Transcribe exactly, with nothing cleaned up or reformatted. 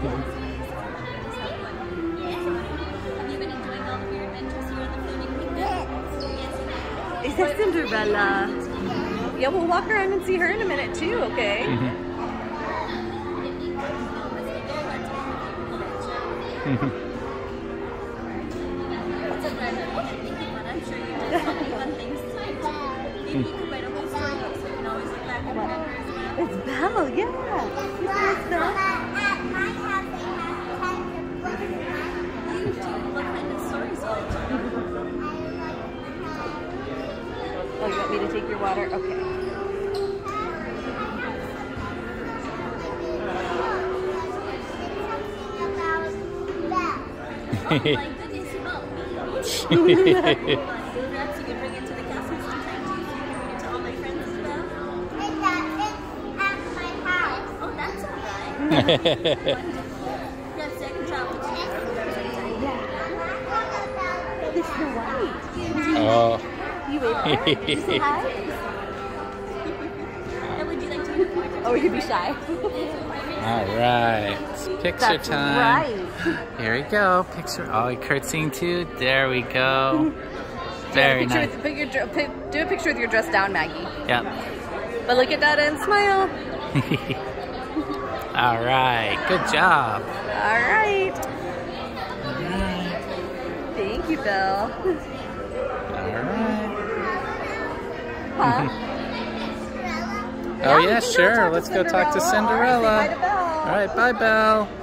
you been enjoying all of your adventures here on the floating kingdom? Yes. Is that Cinderella? Yeah, we'll walk around and see her in a minute too, okay? Mm-hmm. I'm sure you did so many fun things tonight. Maybe you could write a whole storybook so we can always look back and remember as well. It's Belle, yeah. It's Belle. You do? What kind of stories do you tell? Oh, you want me to take your water? Okay. Oh my goodness, about me. Perhaps you could bring it to the castle sometime too, so you can read it to all my friends as well. It's at my house. Oh, that's alright. Wonderful. Perhaps I can travel to you sometime. Yeah. This is the white. Oh. You wave her. Did you say hi? And would you like to be recorded? Or would you be shy? All right. Picture That's time. right. Here we go. Picture. Oh, you curtsying too. There we go. Very Picture nice. with, put your, dr- put, do a picture with your dress down, Maggie. Yep. But look at that and smile. All right. Good job. All right. All right. Thank you, Belle. All right. Huh? Oh we yeah, can go sure. talk to Let's go talk to Cinderella. Cinderella. All right, say bye to Belle. All right. Bye, Belle.